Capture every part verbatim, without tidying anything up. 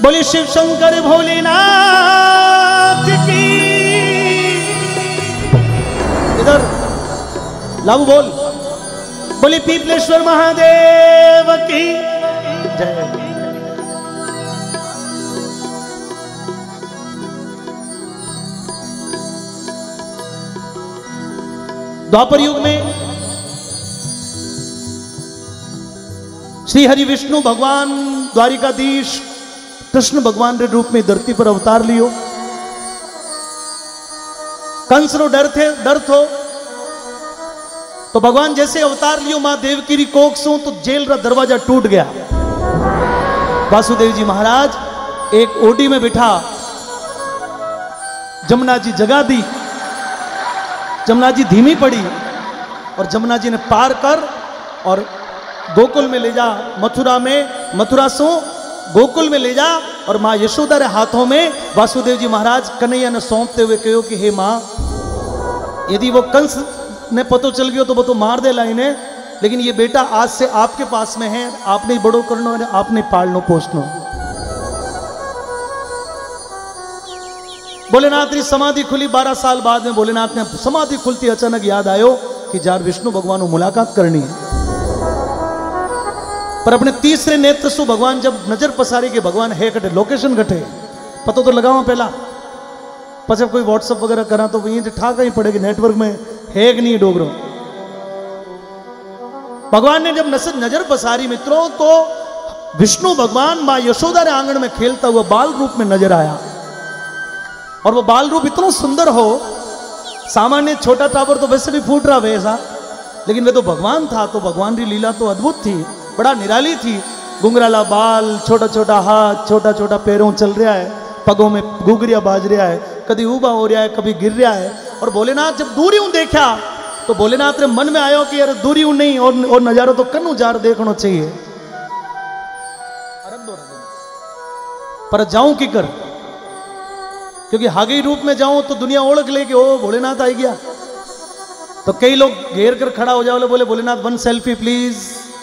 बोले शिव शंकर भोलेनाथ की। इधर लाऊ बोल। बोले पीपलेश्वर महादेव की जय। द्वापर युग में श्री हरि विष्णु भगवान द्वारिकाधीश कृष्ण भगवान के रूप में धरती पर अवतार लियो। कंस रो डर थे डर थो तो भगवान जैसे अवतार लियो मां देवकी री कोख सो तो जेल रा दरवाजा टूट गया। वासुदेव जी महाराज एक ओडी में बिठा जमुना जी जगा दी। जमुना जी धीमी पड़ी और जमुना जी ने पार कर और गोकुल में ले जा। मथुरा में मथुरा सो गोकुल में ले जा और मां यशोदा रे हाथों में वासुदेव जी महाराज कन्हैया ने सौंपते हुए कहो कि हे मां, यदि वो कंस ने पतो चल गयो तो वो तो मार दे लाइने, लेकिन ये बेटा आज से आपके पास में है, आपने बड़ो करनो है, आपने पालनो पोषनो। भोलेनाथ की समाधि खुली बारह साल बाद में। भोलेनाथ ने समाधि खुलती अचानक याद आयो कि जार विष्णु भगवान को मुलाकात करनी है। पर अपने तीसरे नेत्र सु भगवान जब नजर पसारी के भगवान है कटे लोकेशन घटे पतो तो लगाओ पहला, पछे कोई व्हाट्सएप वगैरह करा तो ये ठाक ही पड़ेगी नेटवर्क में है कि नहीं डोगरो। भगवान ने जब नजर नजर पसारी मित्रों तो विष्णु भगवान मां यशोदा रे आंगन में खेलता हुआ बाल रूप में नजर आया। और वो बाल रूप इतना सुंदर हो, सामान्य छोटा टावर तो वैसे भी फूट रहा वैसा, लेकिन वे तो भगवान था। तो भगवान की लीला तो अद्भुत थी, बड़ा निराली थी। घुंघराला बाल, छोटा छोटा हाथ, छोटा छोटा पैरों चल रहा है, पगों में घुघरिया बाज रहा है, कभी ऊबा हो रहा है, कभी गिर रहा है। और भोलेनाथ जब दूरी हूं देखा तो भोलेनाथ ने मन में आयो कि यार दूरी हूं नहीं और, और नजारो तो कन्नू जार देखना चाहिए। पर जाऊं की कर, क्योंकि हागी रूप में जाऊं तो दुनिया ओळख ले कि ओ भोलेनाथ आ गया। तो कई लोग घेर कर खड़ा हो जाओ, बोले भोलेनाथ वन सेल्फी प्लीज।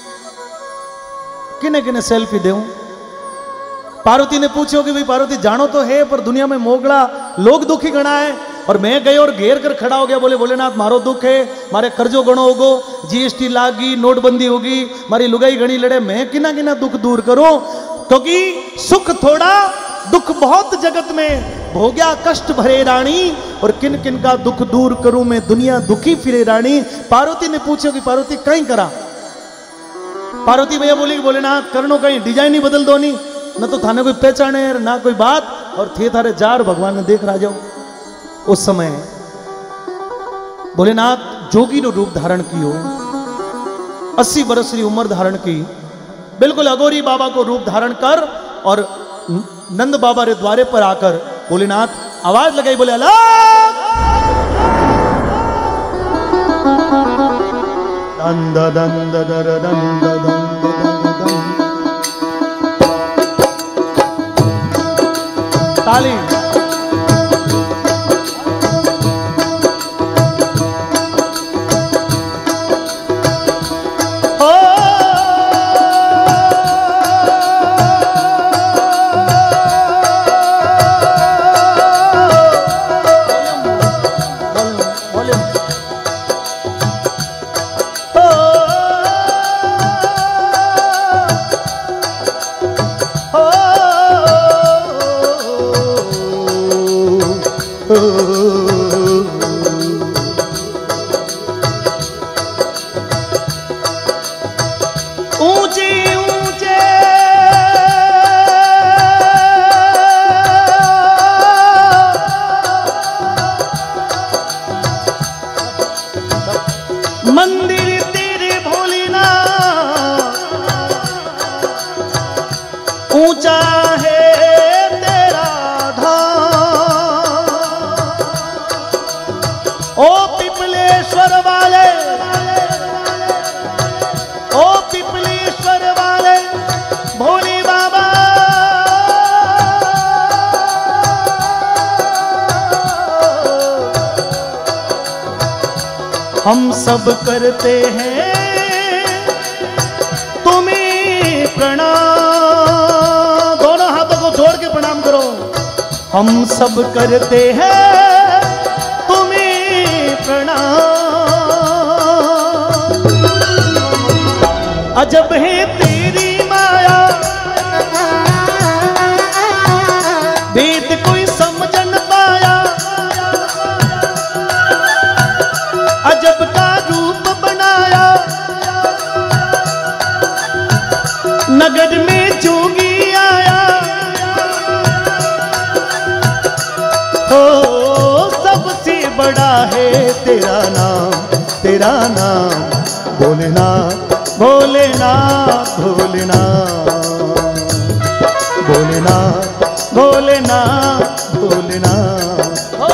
किने किने सेल्फी देऊं? पार्वती ने पूछो कि भाई पार्वती जानो तो है पर दुनिया में मोगला लोग दुखी गणा है। और मैं गए और घेर कर खड़ा हो गया, बोले भोलेनाथ मारो दुख है, मारे कर्जो गणो होगो, जीएसटी लागी, नोटबंदी होगी, मारी लुगाई गणी लड़े, मैं किना किना दुख दूर करूं। क्योंकि सुख थोड़ा दुख बहुत जगत में, भोग्या कष्ट भरे रानी, और किन किन का दुख दूर करूं मैं, दुनिया दुखी फिरे रानी। पार्वती ने पूछो कि पार्वती कहीं करा? पार्वती भैया बोली कि भोलेनाथ करनो कहीं डिजाइन ही बदल दो, नहीं न तो थाने कोई पहचाने ना कोई बात, और थे थारे जार भगवान ने देख रहा जाओ। उस समय भोलेनाथ जोगी नो रूप धारण कियो, अस्सी वर्ष की उम्र धारण की, बिल्कुल अगोरी बाबा को रूप धारण कर और नंद बाबा रे द्वारे पर आकर भोलेनाथ आवाज लगाई, बोले अला दंद दंद दर दंद दंद ताली। हम सब करते हैं तुम्हें प्रणाम। दोनों हाथों को जोड़ हम सब करते हैं तुम्हें प्रणाम। अजब है तेरी माया, वेद कोई समझ न पाया। अजब का रूप बनाया, नगर में जोगी आया। हो सबसे बड़ा है तेरा नाम, तेरा नाम भोलेनाथ, भोलेनाथ, भोलेनाथ, भोलेनाथ, भोलेनाथ, भोलेनाथ।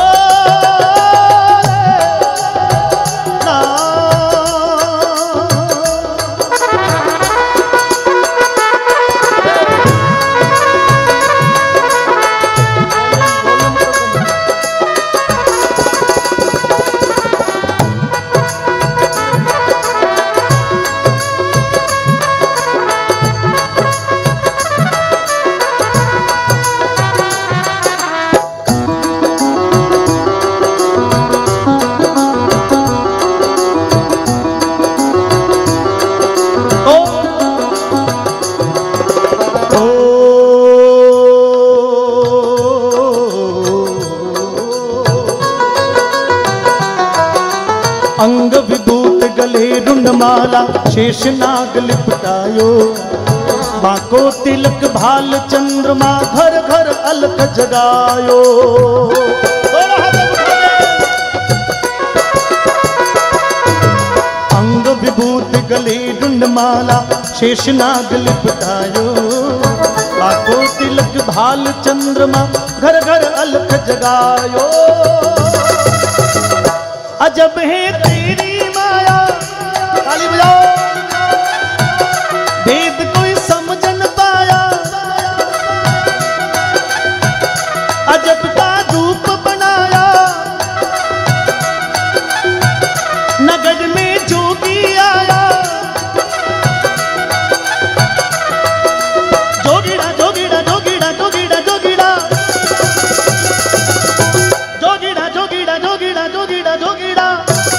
अंग विभूत गले रुंडमाला शेष नाग लिपटायो। माँ को तिलक भाल चंद्रमा घर घर अलख जगायो। अंग विभूत गले रुंडमाला शेष नाग लिपटायो। माँ को तिलक भाल चंद्रमा घर घर अलख जगायो। अजब है तेरी माया, ताली बजाओ। वेद कोई समझ न पाया, अजब का रूप बनाया। नगर में जोगी आया। जोगीड़ा जोगीड़ा जोगीड़ा जोगीड़ा जोगीड़ा जोगीड़ा जोगीड़ा जोगीड़ा जोगीड़ा जोगीड़ा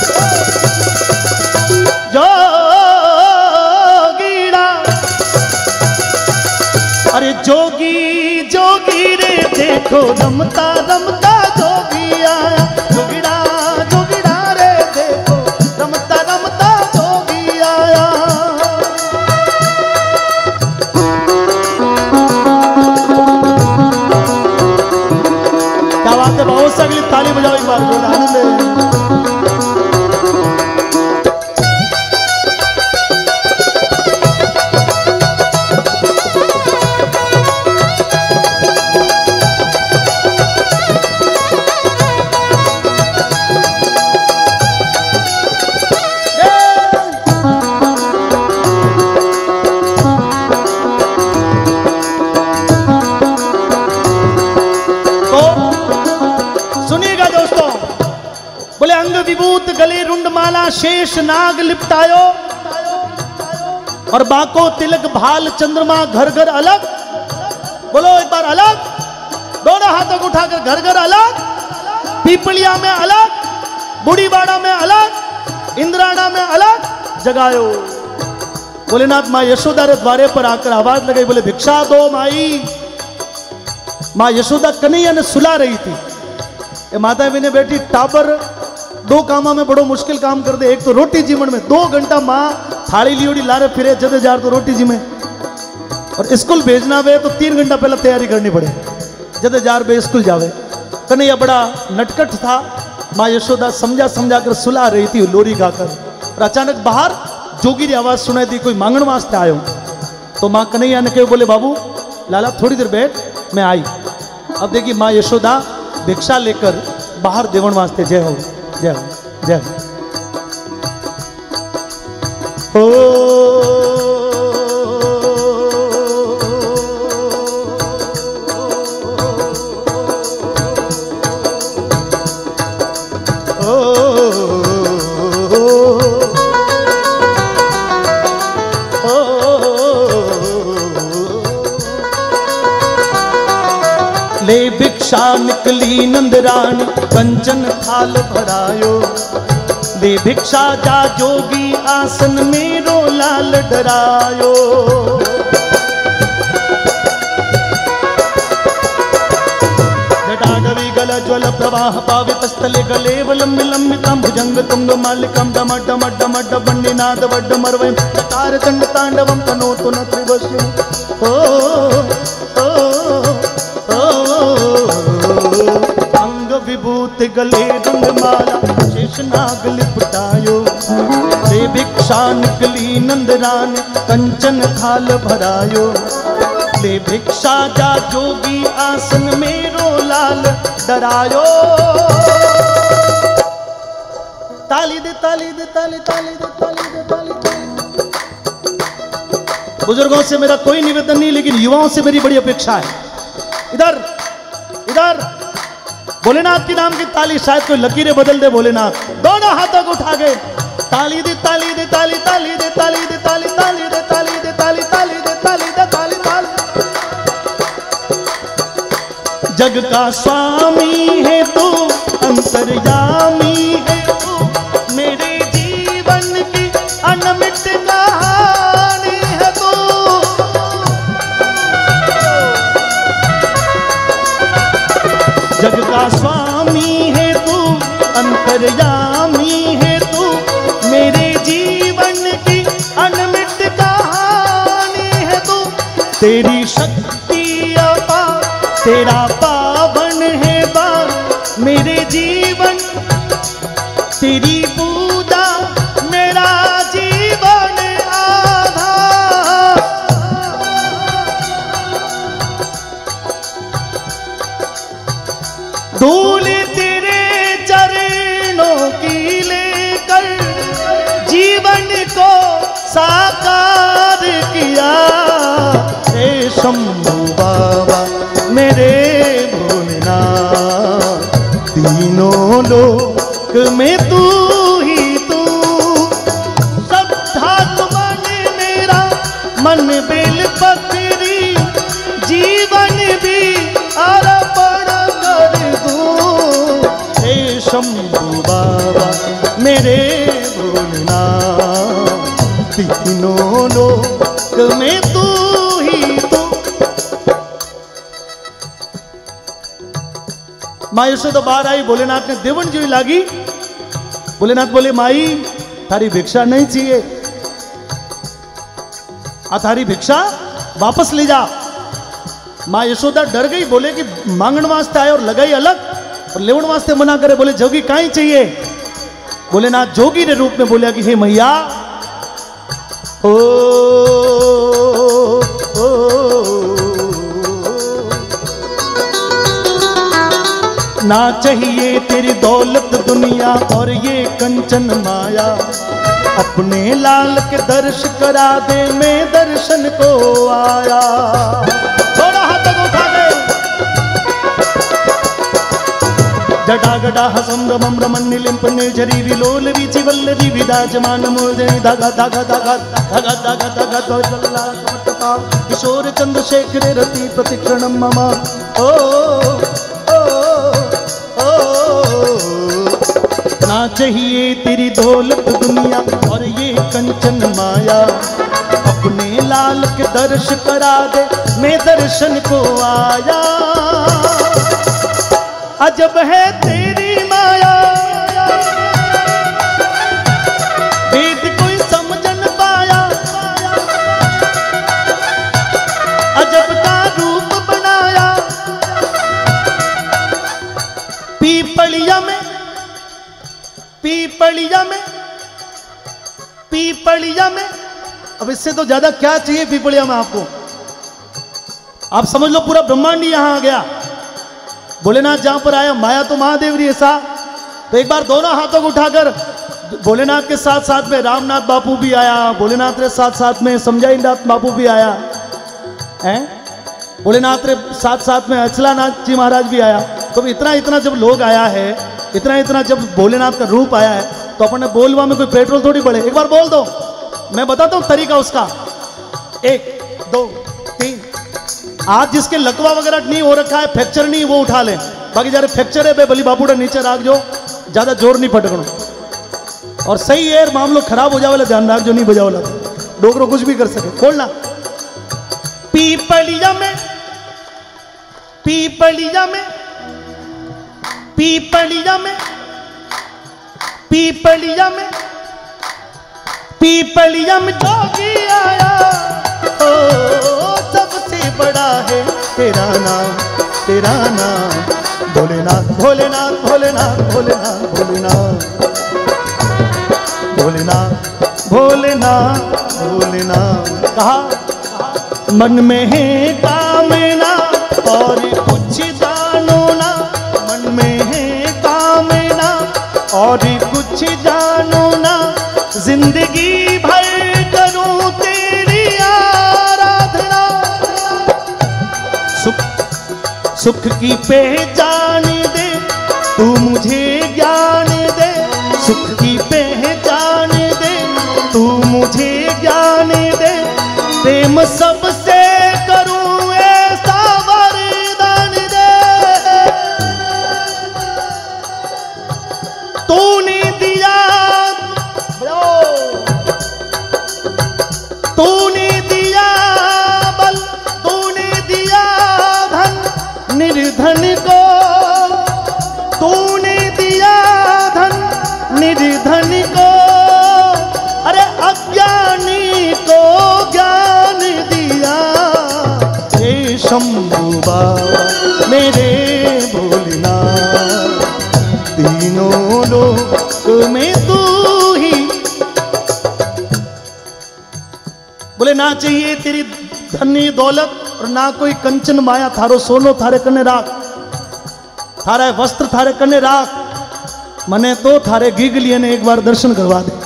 जोगीड़ा। अरे जोगी जोगी रे देखो रमता रमता जोगी आया। जोगीड़ा जोगीड़ा रे देखो रमता रमता जोगी आया। क्या बात है, बहुत सगली ताली बजाओ एक बार, आनंद है। विभूत गले रुंडमाला शेष नाग लिपटायो। और बाको तिलक भाल चंद्रमा घर घर अलग। बोलो एक बार अलग। दोनों हाथों को उठाकर घर घर अलग। पीपलिया में अलग, बुढ़ीबाड़ा में अलग, इंद्राणा में अलग जगायो। भोलेनाथ माँ यशोदा रे द्वारे पर आकर आवाज लगाई, बोले भिक्षा दो माई। माँ यशोदा कन्हैया ने सुला रही थी। ए माता भी ने बेटी टाबर दो कामा में बड़ो मुश्किल काम कर दे। एक तो रोटी जीवन में दो घंटा माँ थाली लियोड़ी लारे फिरे जदे जार तो रोटी जी में। और स्कूल भेजना वे तो तीन घंटा पहले तैयारी करनी पड़े जदे जार बे स्कूल जावे। कन्हैया बड़ा नटखट था। माँ यशोदा समझा समझा कर सुला रही थी लोरी गाकर। और अचानक बाहर जोगी की आवाज सुनाई दी, कोई मांगण वास्ते आयो। तो माँ कन्हैया ने कहा, बोले बाबू लाला थोड़ी देर बैठ, मैं आई। अब देखिए माँ यशोदा भिक्षा लेकर बाहर देवण वास्ते। जय हो जय हो जय हो। ओ ले भिक्षा भिक्षा निकली नंदरानी कंचन थाल भरायो। ले भिक्षा जा जोगी आसन मेरो लाल डरायो। जटागवि गल ज्वल प्रवाह पावितस्थले गले वलम्बि लम्बितं भुजंग तुंग मालिकं डम डम डम डबन्निनाद वड्ड मर्वयं चकार चंड तांडवं तनोतु न त्रिवश्यं। ओ ओ ओ अंग विभूति गले रंगमाला शेषनाग लिपटायो। ले भिक्षा निकली नंदरानी कंचन थाल भरायो। ले भिक्षा जा जोगी आसन मेरो लाल डरायो। ताली दे ताली दे ताली ताली दे ताली दे ताली ताली। बुजुर्गों से मेरा कोई निवेदन नहीं, लेकिन युवाओं से मेरी बड़ी अपेक्षा है। इधर इधर भोलेनाथ के नाम की ताली, शायद कोई लकीरें बदल दे भोलेनाथ। दोनों हाथों को उठा के ताली दे ताली दे ताली ताली दे ताली दे ताली ताली दे ताली दे ताली ताली दे ताली दे ताली ताली। जग का स्वामी है तू, अंतर्यामी है तू, मेरे जीवन की अनमिट कहानी है तू। जग का स्वामी है तू, अंतर्यामी है तू, मेरे जीवन की अनमिट कहानी है तू। तेरी शक्ति अपार, तेरा पावन है बार मेरे जीवन, तेरी पूजा मेरा जीवन आधार। धूल तेरे चरणों की लेकर जीवन को साकार किया। हे शंभू बाबा मेरे भोलेनाथ, तीनों लोक में तू ही तू। श्रद्धा मन मेरा मन बेल पकड़ी, जीवन भी अर्पण कर दूं। हे शंभू बाबा मेरे भोलेनाथ, तीनों लोक में तू ही तू। माँ यशोदा बाहर आई, भोलेनाथ ने देवन जी लागी। भोलेनाथ बोले माई थारी भिक्षा नहीं चाहिए, आ थारी भिक्षा वापस ले जा। माँ यशोदा डर गई, बोले कि मांगण वास्ते आए और लगाई अलग और लेवन वास्ते मना करे। बोले जोगी काई चाहिए। भोलेनाथ जोगी ने रूप में बोला कि हे मैया, ओ, ओ, ना चाहिए तेरी दौलत दुनिया और ये कंचन माया। अपने लाल के दर्श करा दे, मैं दर्शन को आया। थोड़ा हाथों को उठा दे। जटा गटा हसम रमम रमन नीलिम निर्झरी विलोल वीची वल्लरी विराजमान मूर्धनि धागा धागा धागा धागा धागा धागा द्वैतला कमटता किशोर चंद्रशेखर रति प्रतिक्षणम मम। ओ ना चाहिए तेरी दौलत दुनिया और ये कंचन माया। अपने लाल के दर्श करा दे, मैं दर्शन को आया। अजब है तेरी माया, वेद कोई समझ न पाया। अजब का रूप बनाया, पीपलिया में पीपलिया में पीपलिया में अब इससे तो ज्यादा क्या चाहिए पीपलिया में आपको। आप समझ लो पूरा ब्रह्मांड ही यहां आ गया। भोलेनाथ जहां पर आया, माया तो महादेव रही ऐसा। तो एक बार दोनों हाथों को उठाकर भोलेनाथ के साथ साथ में रामनाथ बापू भी आया, भोलेनाथ के साथ साथ में समझाईनाथ बापू भी आया है, भोलेनाथ के साथ साथ में अचलानाथ जी महाराज भी आया। तो इतना इतना जब लोग आया है, इतना इतना जब भोलेनाथ का रूप आया है, तो अपन ने बोलवा में कोई पेट्रोल थोड़ी बढ़े। एक बार बोल दो, मैं बताता हूं तरीका उसका। एक दो तीन आज जिसके लकवा वगैरह नहीं हो रखा है, फ्रैक्चर नहीं, वो उठा ले। बाकी जारे फ्रैक्चर है बे भली बापूड़ा नीचे राख जो, ज्यादा जोर नहीं पटकनो। और सही है मामलो खराब हो जावे ध्यान राख जो, नहीं बजाओ ला डोकरो कुछ भी कर सके। खोलना। पीपलिया में पीपलिया में पीपलिया में पीपलिया में पीपलिया में जोगी आया, ओ सबसे बड़ा है तेरा नाम, तेरा नाम भोलेनाथ भोलेनाथ भोलेनाथ भोलेनाथ भोलेनाथ भोलेनाथ भोलेनाथ भोलेनाथ। कहा मन में है कामना और कुछ जानो ना, मन में है कामना और कुछ जानो ना, जिंदगी भर करूं तेरी आराधना। सुख सुख की पहचान दे तू मुझे ज्ञान दे, सुख की पहचान दे तू मुझे ज्ञान दे, प्रेम सबसे करूं ऐसा वरदान दे। तूने दिया तूने दिया बल, तूने दिया धन निर्धन को, तूने दिया धन निर्धन को, अरे अज्ञानी को ज्ञान दिया। हे शंभू बाबा मेरे भोलेनाथ, तीनों लोक में तू ही। बोले ना चाहिए तेरी धनी दौलत और ना कोई कंचन माया, थारो सोनो थारे कने राख, थारा वस्त्र थारे कने राख, मने तो थारे गीगलिए ने एक बार दर्शन करवा दे।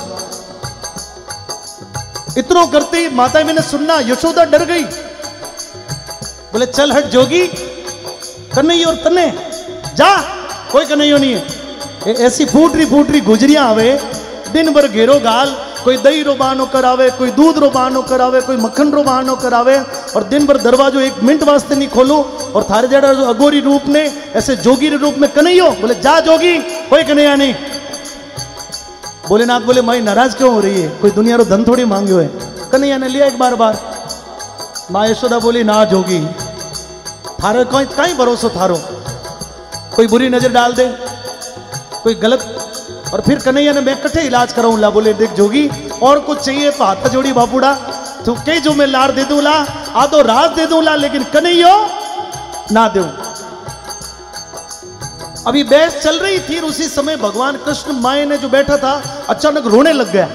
इतनो करते ही माता मैंने सुनना, यशोदा डर गई। बोले चल हट जोगी, कन्हैया और तने जा, कोई कन्हैया नहीं है। ऐसी फूटरी फूटरी गुजरियां आवे, दिन भर घेरो गाल, कोई दही रो बहानो करावे, कोई दूध रो बहानो करावे, कोई मक्खन रो बहानो करावे, और दिन भर दरवाजो एक मिनट वास्ते नहीं खोलो। और थारे जड़ा जो अगोरी रूप ने ऐसे जोगी रे रूप में कन्हैयो, बोले जा जोगी, कोई कन्हैया नहीं। भोलेनाथ बोले माई नाराज क्यों हो रही है, कोई दुनिया रो धन थोड़ी मांग्यो है। कन्हैया ने लिया एक बार बार। माँ यशोदा बोली ना जोगी, थारे कोई कहीं भरोसा थारो, कोई बुरी नजर डाल दे, कोई गलत। और फिर कन्हैया ने मैं कट्ठे इलाज कराऊं ला। बोले देख जोगी, और कुछ चाहिए तो हाथ जोड़ी बापूड़ा, तो कई जो मैं लार दे दूं ला, आधो राज दे दूं ला, लेकिन कन्हैया ना दूं। अभी बहस चल रही थी, उसी समय भगवान कृष्ण माए ने जो बैठा था अचानक रोने लग गया।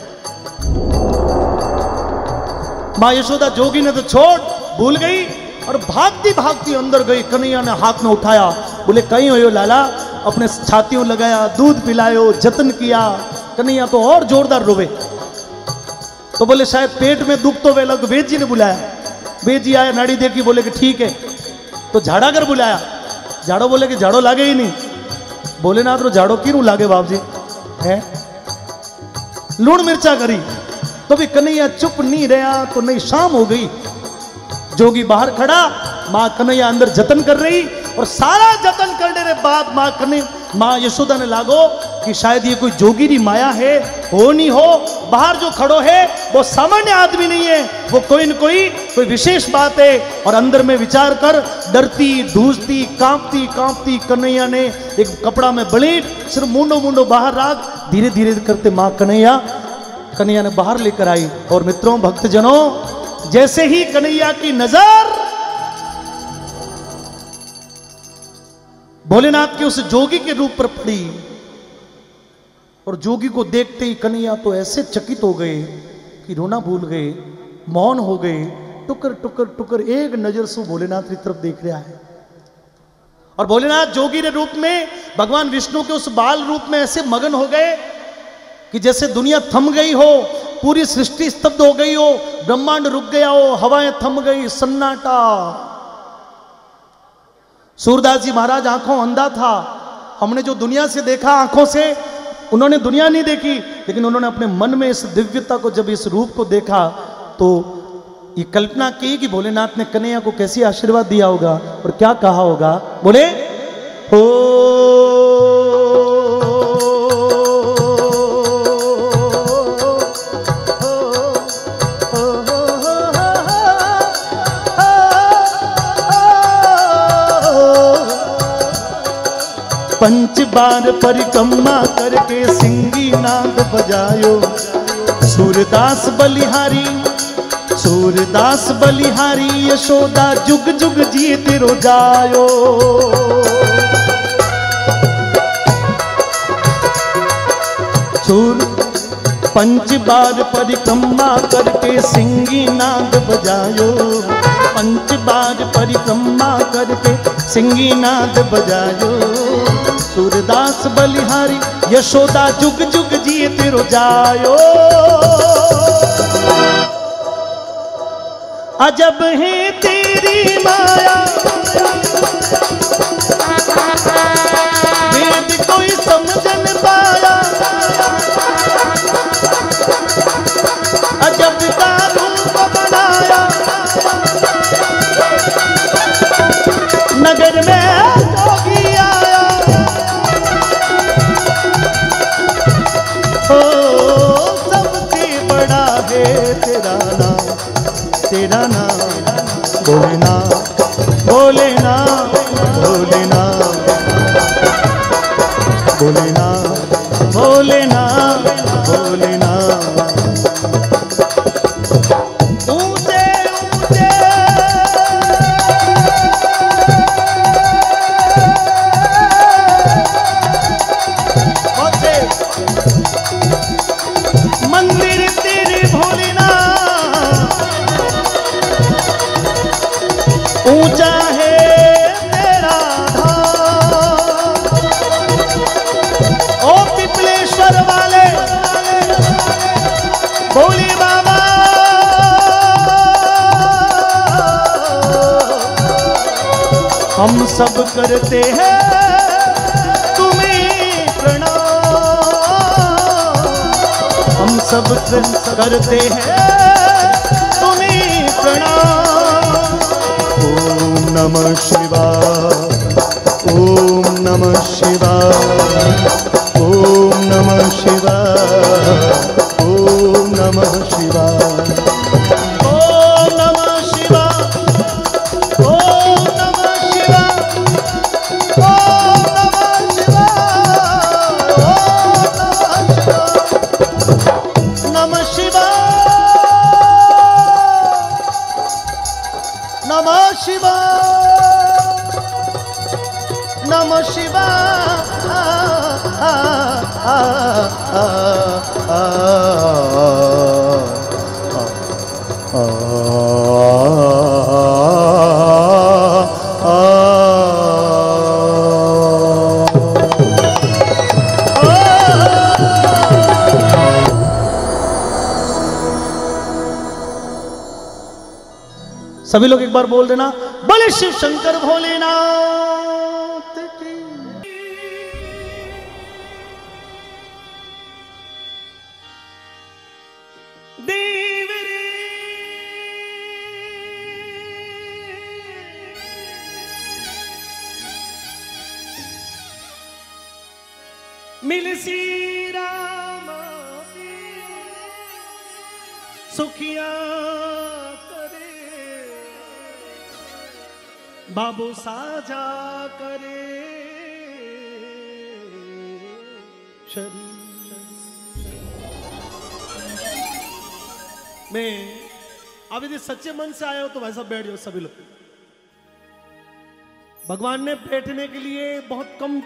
माँ यशोदा जोगी ने तो छोड़ भूल गई और भागती भागती अंदर गई। कन्हैया ने हाथ में उठाया, बोले कहीं हो लाला, अपने छातियों लगाया, दूध पिलायो, जतन किया। कन्हैया तो और जोरदार रोवे। तो बोले शायद पेट में दुख तो वे लग। वेद जी ने बुलाया, वेद जी आया, नाड़ी देखी, बोले कि ठीक है। तो झाड़ा कर बुलाया, झाड़ो बोले कि झाड़ो लागे ही नहीं। भोलेनाथ रो झाड़ो क्यों लागे बाप जी है, लूण मिर्चा करी। तो भी कन्हैया चुप नहीं रहा। तो नहीं शाम हो गई, जोगी बाहर खड़ा, माँ कन्हैया अंदर जतन कर रही, और सारा जतन करने के बाद माँ कन्हैया माँ यशोदा ने लागो कि शायद ये कोई जोगीरी माया है, हो नहीं हो। बाहर जो खड़ो है वो सामान्य आदमी नहीं है, वो कोई न कोई कोई विशेष बात है। और अंदर में विचार कर डरती धूसती कांपती कांपती कन्हैया ने एक कपड़ा में बलेट सिर्फ मुंडो मुंडो बाहर राख, धीरे धीरे करते माँ कन्हैया कन्हैया ने बाहर लेकर आई। और मित्रों भक्तजनों, जैसे ही कन्हैया की नजर भोलेनाथ के उस जोगी के रूप पर पड़ी, और जोगी को देखते ही कन्हैया तो ऐसे चकित हो गए कि रोना भूल गए, मौन हो गए, टुकर टुकर टुकर एक नजर से भोलेनाथ की तरफ देख रहा है। और भोलेनाथ जोगी के रूप में भगवान विष्णु के उस बाल रूप में ऐसे मगन हो गए कि जैसे दुनिया थम गई हो, पूरी सृष्टि स्तब्ध हो गई हो, ब्रह्मांड रुक गया हो, हवाएं थम गई, सन्नाटा। सूरदास जी महाराज आंखों अंधा था। हमने जो दुनिया से देखा आंखों से, उन्होंने दुनिया नहीं देखी, लेकिन उन्होंने अपने मन में इस दिव्यता को, जब इस रूप को देखा तो ये कल्पना की कि भोलेनाथ ने कन्हैया को कैसे आशीर्वाद दिया होगा और क्या कहा होगा। बोले हो पंच बार परिक्रमा करके सिंगी नाद बजायो, सूरदास बलिहारी सूरदास बलिहारी यशोदा जुग जुग जीत रो जायो। सूर पंच बार परिक्रमा करके सिंगी नाद बजायो, पंच बार परिक्रमा करके सिंगी नाद बजायो, सूरदास बलिहारी यशोदा जुग जुग जीत रो जायो। अजब है तेरी माया वेद कोई समझन पाया, अजब का रूप बनाया नगर में जोगी आया। ओ सबसे बड़ा है तेरा नाम, तेरा नाम भोलेनाथ भोलेनाथ भोलेनाथ भोलेनाथ भोलेनाथ भोलेनाथ। ऊंचे ऊंचे मंदिर तेरे भोलेनाथ, ऊंचा है तेरा धाम। ओ पिपलेश्वर वाले भोले बाबा, हम सब करते हैं तुम्हें प्रणाम, हम सब करते हैं तुम्हें प्रणाम। ओम नमः शिवाय, ओम नमः शिवाय, ओम नमः शिवाय, ओम नमः शिवाय, ओम नमः शिवाय, ओम नमः शिवाय, ओम नमः शिवाय, ओम नमः शिवाय, नमः शिवाय, नमः शिवाय, सभी लोग एक बार बोल देना, बोले शिव शंकर भोलेनाथ की। देव रे मिल सी राम सुखिया बाबू साझा करे शरीर। मैं अब यदि सच्चे मन से आए हो तो वैसा बैठ जाओ सभी लोग। भगवान ने बैठने के लिए बहुत कम,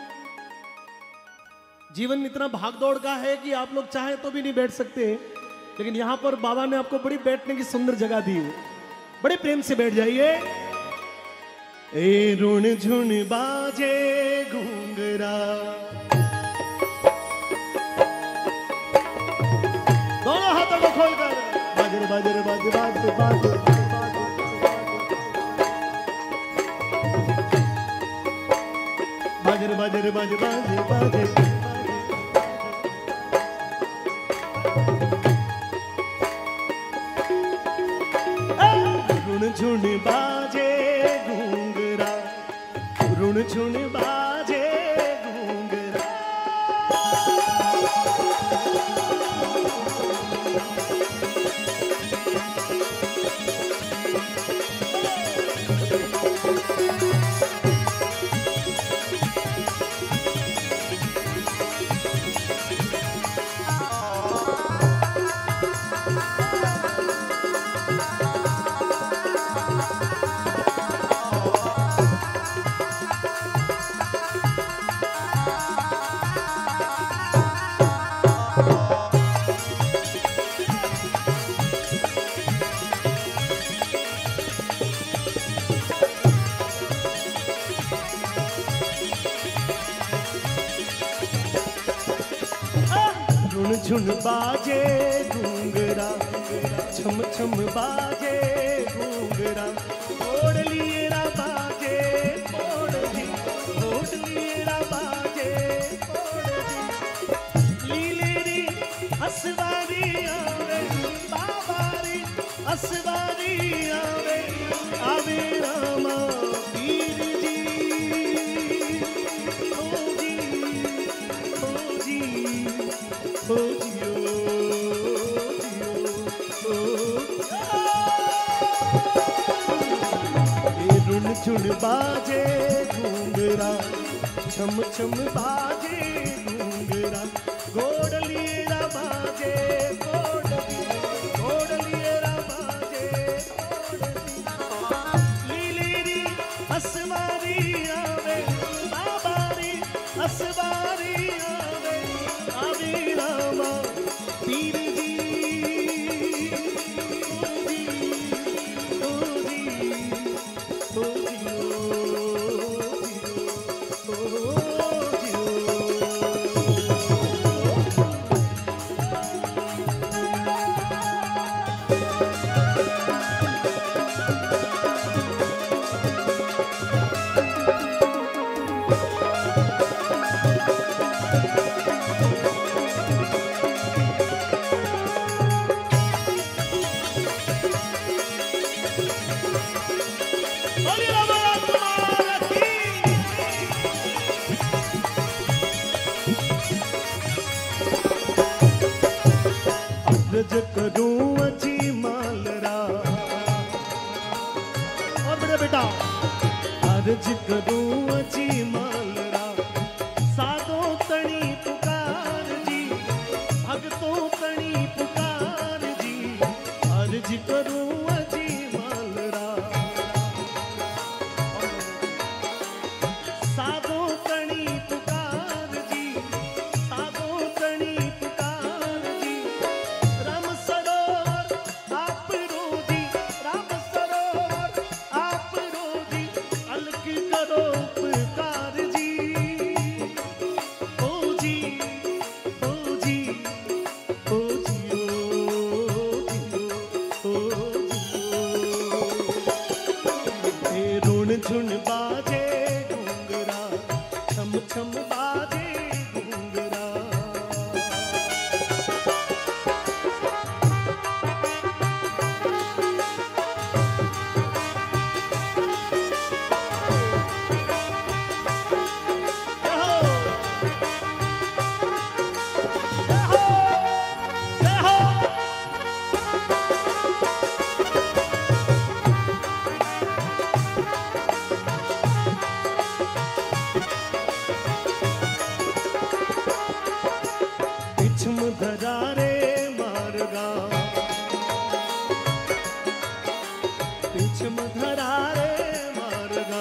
जीवन इतना भागदौड़ का है कि आप लोग चाहे तो भी नहीं बैठ सकते, लेकिन यहां पर बाबा ने आपको बड़ी बैठने की सुंदर जगह दी है। बड़े प्रेम से बैठ जाइए। ए रुण झुन बाजे घूंगरा, दोनों हाथों को खोलकर बाजे बाजे बाजे बाजे बाजे बाजे बाजे बाजे बाजे बाजे। झुन बाजे घूंघरा। झुन बाजे घूंघरा, छम छम बाजे घूंघरा, ओढ़ लिएरा बाजे ओढ़ी, ओढ़ लिएरा बाजे ओढ़ी। लीलेरी असवारी आवे बाबारी, असवारी आवे आवे रामा पीर जी। ओ जी ओ जी ओ जियो जियो ओ। ये रुन झुन बाजे घूंघरा, छम छम बाजे घूंघरा, गोड़ लिएरा बाजे गोड़, गोड़ लिएरा बाजे गोड़। लीलेरी असवारी आवे बाबारी, असवारी आवे आवे रामा पीर जी। ओ जी ओ जी ओ जियो ओ अर्ज करूं अजी मालरा, और बड़े बेटा अर्ज करूं अजी मालरा, साधो तणी पुकार जी, भगतों तणी पुकार जी, अर्ज करूं अजी मालरा, साधो तणी पुकार जी, साधो तणी पुकार जी। राम सरोवर आप रोजी, राम सरोवर आप रोजी, अलग करो उपकार जी। ओ जी ओ जी ओ जियो जियो ओ जियो। हे रुन झुन बाजे घूंघरा, छम छम बाजे घूंघरा। पिछम धरा रे मार्गा, पिछम धरा रे मार्गा,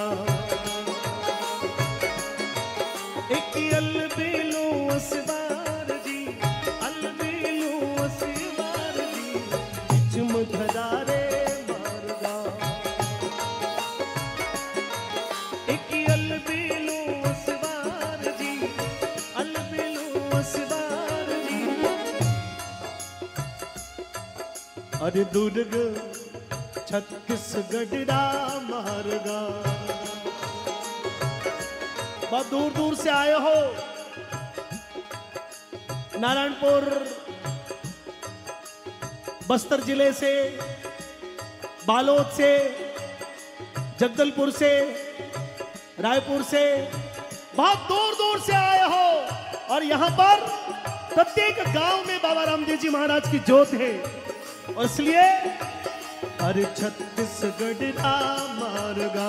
एक अलबेलो असवार जी, अलबेलो असवार जी, पिछम धरा रे मार्गा, एक अलबेलो असवार जी, अलबेलो असवार जी। अरे दुर्ग छत्तीसगढ़ रा मार्गा, बहुत दूर दूर से आए हो, नारायणपुर बस्तर जिले से, बालोद से, जगदलपुर से, रायपुर से, बहुत दूर दूर से आए हो और यहाँ पर प्रत्येक गांव में बाबा रामदेव जी महाराज की जोत है। और इसलिए अरे छत्तीसगढ़ मारगा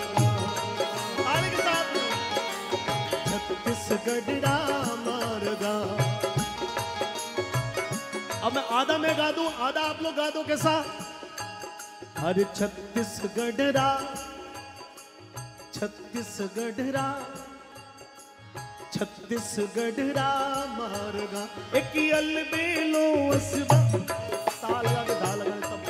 के साथ छत्तीसगढ़ मारगा। अब मैं आधा मैं गा दूं, आधा आप लोग गा दो कैसा? हर छत्तीसगढ़ रा, छत्तीसगढ़ रा, छत्तीसगढ़ रा मारगा। एक अलबेलो असबा ताल लगा के धा लगा तब।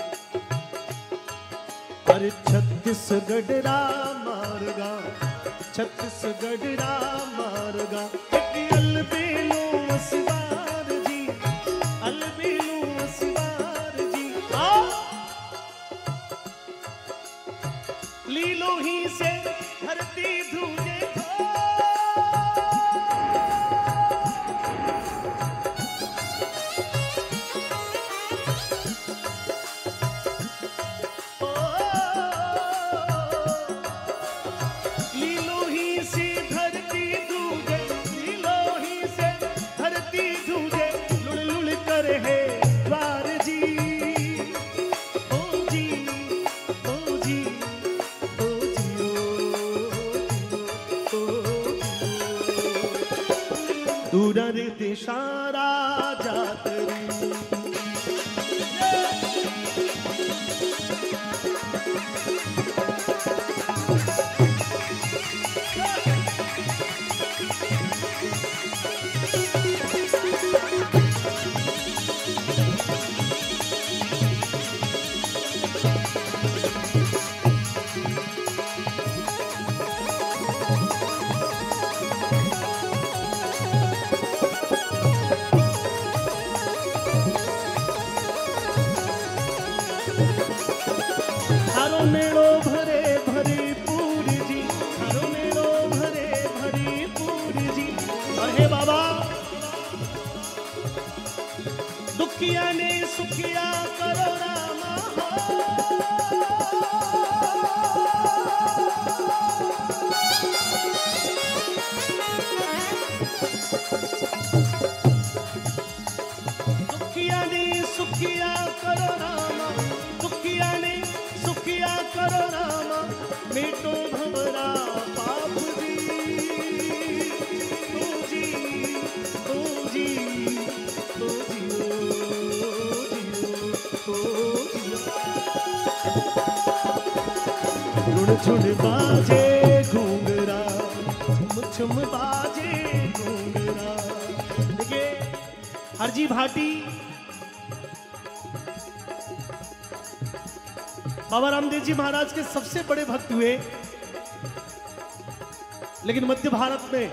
हर छत्तीसगढ़ रा मारगा, छत्तीसगढ़ रा मारगा। एक अलबेलो असबार जी, अलबेलो असबार जी। आओ लीलो ही से धरती धूजे दूर देशारा जातरी। मेड़ो भरे भरी पूरी जी, हरो मेड़ो भरे भरी पूरी जी। और हे बाबा दुखिया ने सुखिया करो रामा दुखिया ने सुखिया करो रामा, दुखिया ने सुखिया करो रामा। मिटो भवरा पाप जी, तू जी तू जी तू जियो जियो तू जियो। रुण झुण बाजे घूंगरा, छुम छुम बाजे घूंगरा। देखिए हरजी भाटी बाबा रामदेव जी महाराज के सबसे बड़े भक्त हुए, लेकिन मध्य भारत में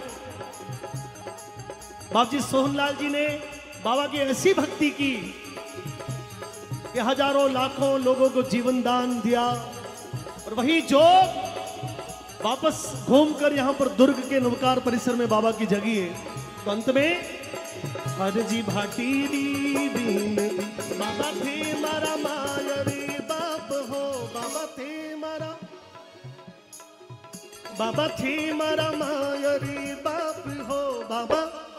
बाबा जी सोहनलाल जी ने बाबा की ऐसी भक्ति की कि हजारों लाखों लोगों को जीवन दान दिया। और वही जो वापस घूमकर यहां पर दुर्ग के नवकार परिसर में बाबा की जगी है। तो अंत में हर जी भाटी बीन बाबा थे मारा मायरी हो, बाबा थे मारा, बाबा थे मारा मायरी बाप हो। बाबा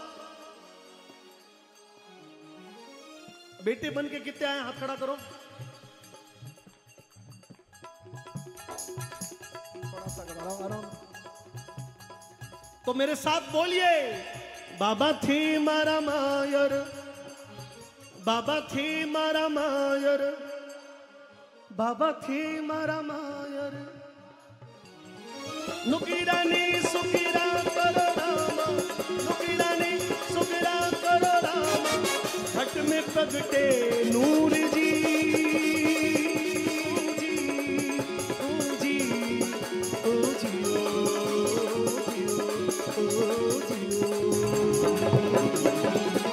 बेटे बन के कितने आए? हाथ खड़ा करो। थोड़ा सा आराम आराम। तो मेरे साथ बोलिए, बाबा थे मारा मायर, बाबा थे मारा मायर, बाबा थे मारा मायर। नुकीरा ने सुकीरा करो रामा, नुकीरा ने सुकीरा करो रामा। हट में प्रगटे नूर जी, ओ जी ओ जियो ओ जियो।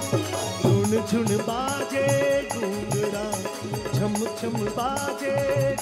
झुन झुन बाजे घूंगरा, छम छम बाजे